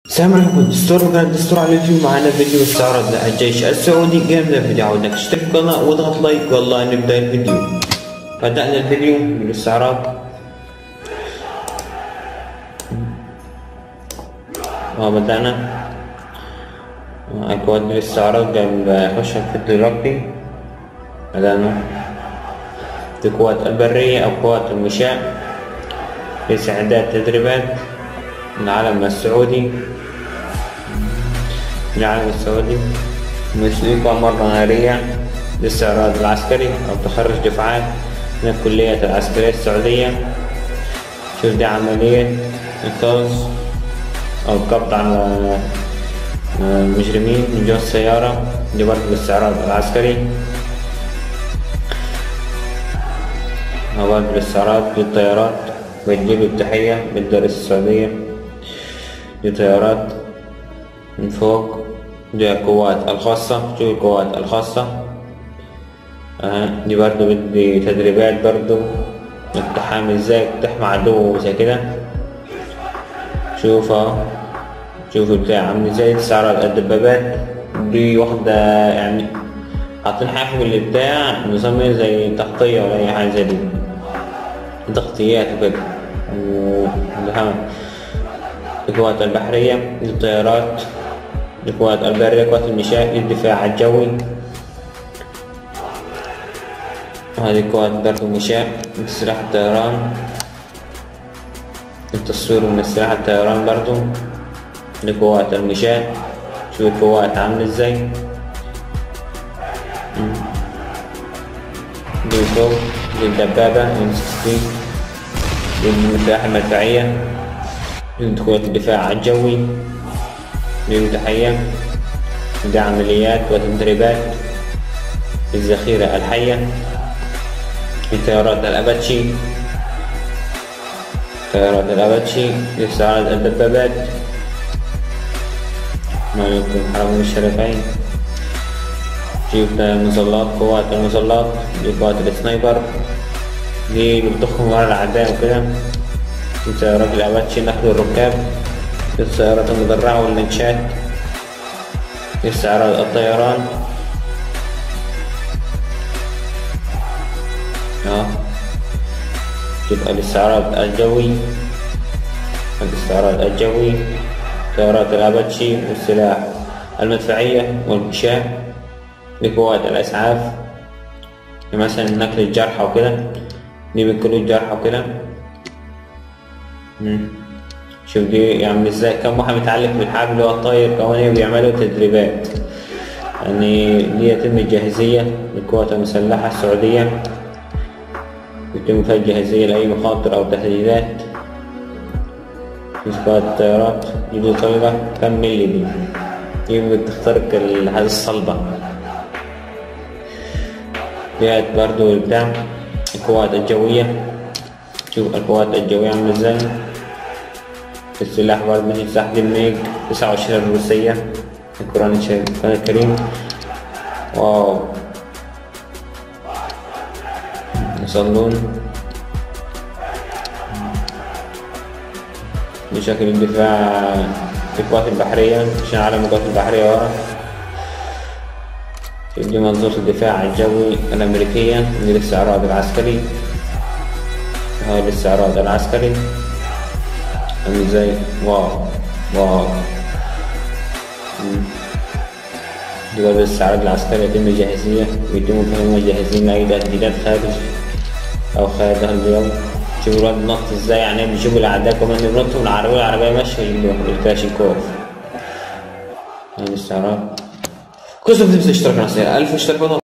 السلام عليكم. دستور على اليوتيوب. معنا فيديو استعراض الجيش السعودي. قبل الفيديو عاودناك تشترك في القناة وتضغط لايك. والله نبدأ الفيديو. بدأنا الفيديو بالاستعراض. بدأنا أكواد الاستعراض قبل أخش الفيديو دلوقتي. بدأنا القوات البرية أو قوات المشاة لاستعداد تدريبات العلم السعودي. موسيقى مرة نارية للاستعراض العسكري أو تخرج دفعات من الكليات العسكرية السعودية. شوف دي عملية إنقاذ أو القبض على المجرمين من جوه السيارة. دي برضه الاستعراض العسكري. برضه الاستعراض للطيارات. بتجيب التحية بالدرس السعودية. دي طيارات من فوق. دي القوات الخاصة. شوف القوات الخاصة. دي برضو بدي تدريبات برضو التحامي ازاي تحمي عدو زي كده. شوفوا البتاع عامل ازاي استعراض الدبابات. دي واخدة يعني حاطين حافظ البتاع نظام زي تغطية ولا أي حاجة زي دي. تغطيات وكده. القوات البحرية للطيارات. القوات البرية قوات المشاة للدفاع الجوي. هذه قوات برضو مشاة من سلاح الطيران. التصوير من سلاح الطيران برضو لقوات المشاة. شوف القوات عاملة ازاي. دي فوق دي الدبابة M16. دي المساحة المدفعية. قوات الدفاع الجوي. دي تحية. دي عمليات وتدريبات الذخيرة الحية. طيارات الأباتشي لاستعراض الدبابات. مالكم حرمين الشريفين. شوف المظلات. قوات المظلات دي قوات السنايبر. دي اللي بتخرج ورا الأعداء وكده. طيارات الأباتشي نقل الركاب. السيارات المدرعة واللانشات. استعراض الطيران. شوف الاستعراض الجوي. طيارات الأباتشي والسلاح المدفعية والمشاة لقوات الإسعاف. مثلا نقل الجرحى وكده. دي بينقلوا الجرحى وكده. شوف دي يعمل ازاي كم واحد متعلق بالحبل والطاير كمان بيعملوا تدريبات. يعني دي يتم الجاهزية للقوات المسلحة السعودية. يتم فيها الجاهزية لأي مخاطر أو تهديدات. قوات الطيارات دي طلبة كم ملي دي بتخترق هذه الصلبة. ديت برضو بتاع القوات الجوية. شوف القوات الجوية عاملة ازاي. السلاح برضه سلاح دي الميج 29 الروسية. القرآن الكريم. واو يصلون. بشكل الدفاع في القوات البحرية عشان علم القوات البحرية ورا. دي منظومة الدفاع الجوي الأمريكية. دي الاستعراض العسكري. هاي الاستعراض العسكري عامل ازاي. واو دي برضه الاستعراض العسكري. يتم الجاهزية ويتم فهم الجاهزين لأي تهديدات خارج أو خارج البلاد. شوفوا الواد نط ازاي. يعني بيشوفوا الأعداء كمان بينطوا من العربية ماشية يجيبوا الكلاشينكوف. هاي الاستعراض. كل سنة بتنسى اشتراك في القناة. 1000 اشتراك.